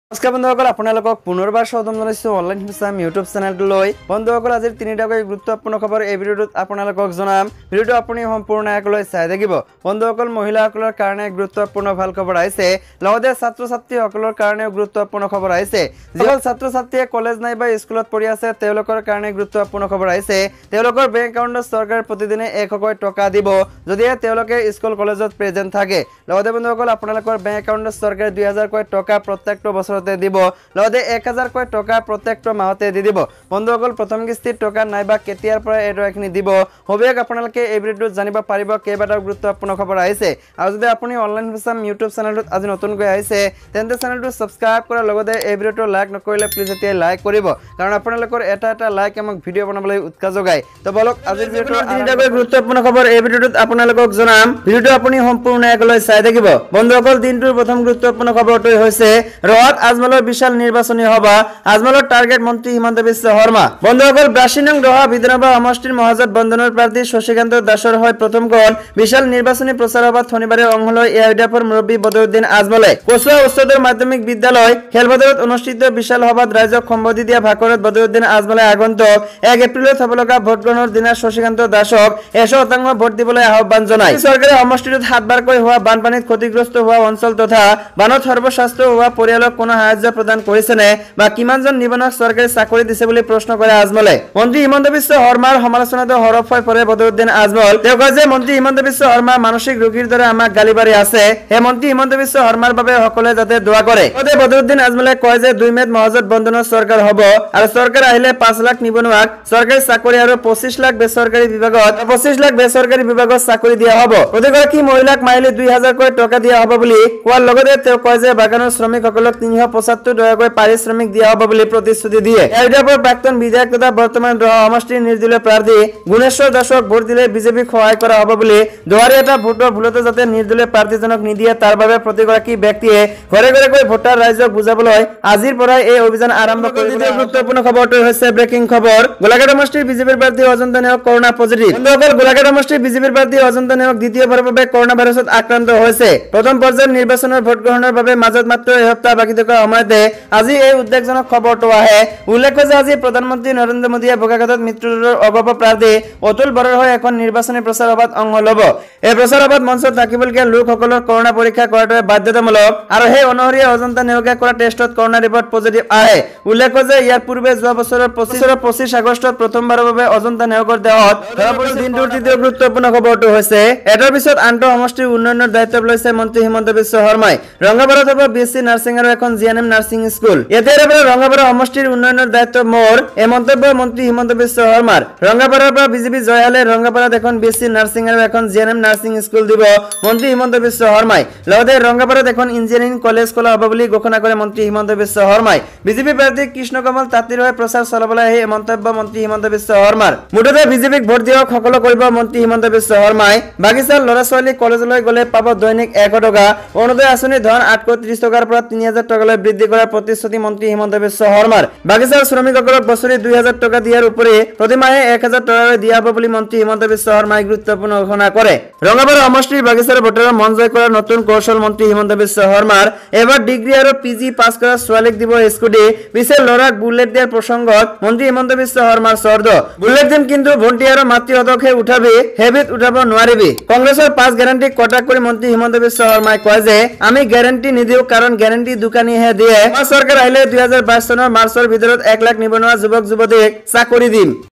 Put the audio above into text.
নমস্কাৰ বন্ধুসকল আপোনালোকক পুনৰবাৰ স্বাগতম জনাইছো অনলাইন হিমসাম ইউটিউব চেনেলটোলৈ বন্ধুসকল আজিৰ তিনিটাকৈ গুৰুত্বপূৰ্ণ খবৰ এই ভিডিঅ'টোত আপোনালোকক জনাম ভিডিঅ'টো আপুনি সম্পূৰ্ণ একলৈ চাই থাকিব বন্ধুসকল মহিলাসকলৰ কাৰণে গুৰুত্বপূৰ্ণ ভাল খবৰ আহিছে লগতে ছাত্ৰ-ছাত্ৰীসকলৰ কাৰণে গুৰুত্বপূৰ্ণ খবৰ আহিছে যিসকল ছাত্ৰ-ছাত্ৰীয়ে কলেজ নাই বা স্কুলত পঢ়ি আছে তেওঁলোকৰ কাৰণে গুৰুত্বপূৰ্ণ খবৰ আহিছে তেওঁলোকৰ বেংক একাউণ্টত চৰকাৰে প্ৰতিদিনে 100 টকা দিব যদি তেওঁলোকে স্কুল কলেজত প্ৰেজেন্ট থাকে লগতে বন্ধুসকল আপোনালোকৰ বেংক একাউণ্টত চৰকাৰে 2000 টকা প্ৰত্যেকটো বছৰ দিব লগতে 1000 টকা প্ৰত্যেকটো মাহতে দি দিব বন্ধুসকল প্ৰথম কিস্তিৰ টকা নাইবা কেতিয়াৰ পৰা এডৰাখিনি দিব হবেক আপোনালোকে এই ভিডিঅ'টোত জানিব পাৰিব কেইবাটাও গুৰুত্বপূৰ্ণ খবৰ আহিছে আৰু যদি আপুনি অনলাইন হিমসাম ইউটিউব চেনেলটোত আজি নতুনকৈ আহিছে তেন্তে চেনেলটো সাবস্ক্ৰাইব কৰা লগতে এই ভিডিঅ'টো লাইক নকৰিলে প্লিজ এতিয়া লাইক কৰিব কাৰণ আপোনালোকৰ এটা লাইক আমাক ভিডিঅ' বনাবলৈ উৎসাহ যোগায় তো বলক আজিৰ ভিডিঅ'টো তিনিটাকৈ গুৰুত্বপূৰ্ণ খবৰ এই ভিডিঅ'টোত আপোনালোকক জনাম ভিডিঅ'টো আপুনি সম্পূৰ্ণ একলৈ চাই থাকিব বন্ধুসকল দিনটোৰ প্ৰথম গুৰুত্বপূৰ্ণ খবৰটো হৈছে ৰহাত আজমলৰ বিশাল নিৰ্বাচনী সভা আজমলৰ টাৰ্গেট মন্ত্ৰী হিমন্ত বিশ্ব শৰ্মা বন্ধুসকল 82 নং ৰহা বিধানসভা সমষ্টিৰ মহাজোঁট বন্ধনৰ প্ৰাৰ্থী শশীকান্ত দাসৰ হৈ প্ৰথমখন বিশাল নিৰ্বাচনী প্ৰচাৰ সভাত শনিবাৰে অংশ লয় এআইডিএফৰ মুৰব্বী বদৰুদ্দিন আজমলে কচুৱা উচ্চতৰ মাধ্যমিক বিদ্যালয় খেলপথাৰত অনুষ্ঠিত বিশাল সভাত ৰাইজক সম্বোধি দিয়া ভাষণত বদৰুদ্দিন আজমলে আগন্তুক 1 এপ্ৰিলত হ'ব লগা ভোটগ্ৰহণৰ দিনা শশীকান্ত দাসক 100% ভোট দিবলৈ আহ্বান জনায় চৰকাৰে সমষ্টিটোত 7 বাৰকৈ হোৱা বানপানীত ক্ষতিগ্ৰস্ত হোৱা অঞ্চল তথা বানত সৰ্বশ্ৰেষ্ঠ হোৱা পৰিয়ালক কোনো সাহায্য প্ৰদান কৰিছেনে বা কিমানজন নিবনুৱাক চৰকাৰে চাকৰি দিছে বুলি প্ৰশ্ন কৰে আজমলে মন্ত্ৰী হিমন্ত বিশ্ব শৰ্মাৰ সমালোচনাত হৰফ হৈ পৰে বদৰুদ্দিন আজমল তেওঁ কয় যে মন্ত্ৰী হিমন্ত বিশ্ব শৰ্মা মানসিক ৰোগীৰ দৰে আমাক গালিবাৰি আছে হে মন্ত্ৰী হিমন্ত বিশ্ব শৰ্মাৰ বাবে সকলোৱে যাতে দোৱা কৰে ততে বদৰুদ্দিন আজমলে কয় যে 2 মেত মহাজোঁট বন্ধনৰ চৰকাৰ হ'ব আৰু চৰকাৰ আহিলে 5 লাখ নিবনুৱাক চৰকাৰী চাকৰি আৰু 25 লাখ বেচৰকাৰী বিভাগত চাকৰি দিয়া হ'ব প্ৰতিগৰাকী মহিলাক মাইলি 2000 টকা দিয়া হ'ব বুলি কোৱাৰ লগতে তেওঁ কয় যে বাগানৰ শ্ৰমিকসকলক 375 টকাকৈ পাৰিশ্ৰমিক দিয়া হ'ব বুলি প্ৰতিশ্ৰুতি দিয়ে এআইডিএফৰ প্ৰাক্তন বিধায়ক তথা বৰ্তমান ৰহা সমষ্টিৰ নিৰ্দলীয় প্ৰাৰ্থী গুণেশ্বৰ দাসক ভোট দিলে বিজেপিক সহায় কৰা হ'ব বুলি দুৱাৰী এটা ভোটৰ ভুলতে যাতে নিৰ্দলীয় প্ৰাৰ্থীজনক নিদিয়ে তাৰ বাবে প্ৰতিগৰাকী ব্যক্তিয়ে ঘৰে ঘৰে গৈ ভোটাৰ ৰাইজক বুজাবলৈ আজিৰ পৰা এই অভিযান আৰম্ভ কৰি দিয়া গুৰুত্বপূৰ্ণ খবৰটো হৈছে ব্ৰেকিং খবৰ গোলাঘাট সমষ্টিৰ বিজেপিৰ প্ৰাৰ্থী অজন্তা নেওগ কৰোনা পজিটিভ বন্ধুসকল গোলাঘাট সমষ্টিৰ বিজেপিৰ প্ৰাৰ্থী অজন্তা নেওগ দ্বিতীয়বাৰৰ বাবে কৰোনা ভাইৰাছত আক্ৰান্ত হৈছে প্ৰথম পৰ্যায়ৰ নিৰ্বাচনৰ ভোট গ্ৰহণৰ বাবে মাজত মাত্ৰ এসপ্তাহ বাকি থকা সময়তে আজি এই উদ্বেগজনক খবৰটো আহে উল্লেখ্য যে আজি প্ৰধানমন্ত্ৰী নৰেন্দ্ৰ মোদীয়ে বগাঘাটত মৃত্যুদণ্ডৰ অগপ প্ৰাৰ্থী অতুল বৰাৰ হৈ এখন নিৰ্বাচনী প্ৰচাৰ সভাত অংশ ল'ব এই প্ৰচাৰ সভাত মঞ্চত থাকিবলগীয়া লোকসকলৰ কৰোনা পৰীক্ষা কৰাটো বাধ্যতামূলক আৰু সেই অনুসৰি অজন্তা নেওগে কৰা টেষ্টত কৰোনা ৰিপৰ্ট পজিটিভ আহে উল্লেখ্য যে ইয়াৰ পূৰ্বে যোৱা বছৰৰ 25 আগষ্টত প্ৰথমবাৰৰ বাবে অজন্তা নেওগৰ দেহত ধৰা পৰিছিল দিনটোৰ তৃতীয় গুৰুত্বপূৰ্ণ খবৰটো হৈছে এটাৰ পিছত আন্তঃ সমষ্টিৰ উন্নয়নৰ দায়িত্ব লৈছে মন্ত্ৰী হিমন্ত বিশ্ব শৰ্মাই ৰংগাপাৰাত হ'ব বিএসসি নাৰ্ছিং আৰু এখন জিএনএম নাৰ্ছিং স্কুল এতিয়াৰে পৰা ৰংগাপাৰা সমষ্টিৰ উন্নয়নৰ দায়িত্ব মোৰ এই মন্তব্য মন্ত্ৰী হিমন্ত বিশ্ব শৰ্মাৰ ৰংগাপাৰাৰ পৰা বিজেপি জয় হলে ৰংগাপাৰাত এখন বিএসসি নাৰ্ছিং আৰু এখন জিএনএম নাৰ্ছিং স্কুল দিব মন্ত্ৰী হিমন্ত বিশ্ব শৰ্মাই লগতে ৰংগাপাৰাত এখন ইঞ্জিনিয়াৰিং কলেজ খোলা হ'ব বুলি ঘোষণা কৰে মন্ত্ৰী হিমন্ত বিশ্ব শৰ্মাই বিজেপি প্ৰাৰ্থী কৃষ্ণ কমল তাঁতীৰ হৈ প্ৰচাৰ চলাবলৈ এই মন্তব্য মন্ত্ৰী হিমন্ত বিশ্ব শৰ্মাৰ মুঠতে বিজেপিক ভোট দিয়ক সকলো কৰিব মন্ত্ৰী হিমন্ত বিশ্ব শৰ্মাই বাগিচাৰ ল'ৰা ছোৱালী কলেজলৈ গ'লে পাব দৈনিক 100 টকা অৰুণোদয় আঁচনি ধন 830 টকাৰ পৰা 3000 টকালৈ বৃদ্ধি কৰাৰ প্ৰতিশ্ৰুতি মন্ত্ৰী হিমন্ত বিশ্ব শৰ্মাৰ বাগিচাৰ শ্ৰমিকসকলক বছৰি 2000 টকা দিয়াৰ উপৰি প্ৰতিমাহে 1000 টকালৈ দিয়া হ'ব বুলি মন্ত্ৰী হিমন্ত বিশ্ব শৰ্মাই গুৰুত্বপূৰ্ণ ঘোষণা কৰে ৰংগাপাৰা সমষ্টিৰ বাগিচাৰ ভোটাৰৰ মন জয় কৰাৰ নতুন কৌশল মন্ত্ৰী হিমন্ত বিশ্ব শৰ্মাৰ এবাৰ ডিগ্ৰী আৰু পিজি পাছ কৰা ছোৱালীক দিব স্কুটি পিছে ল'ৰাক বুলেট দিয়াৰ প্ৰসংগত মন্ত্ৰী হিমন্ত বিশ্ব শৰ্মাৰ স্বৰ্দ বুলেট দিম কিন্তু ভণ্টি আৰু মাতৃহঁতকহে উঠাবি হেবিত উঠাব নোৱাৰিবি কংগ্ৰেছৰ 5 গ্যাৰাণ্টি কটা কৰি মন্ত্ৰী হিমন্ত বিশ্ব শৰ্মাই কয় যে আমি গ্যাৰাণ্টি নিদিও কাৰণ গ্যাৰাণ্টি দোকানীহে দিয়ে চৰকাৰ আহিলে 2022 চনৰ মাৰ্চৰ ভিতৰত 1 লাখ নিবনুৱা যুৱক যুৱতীক চাকৰি দিম।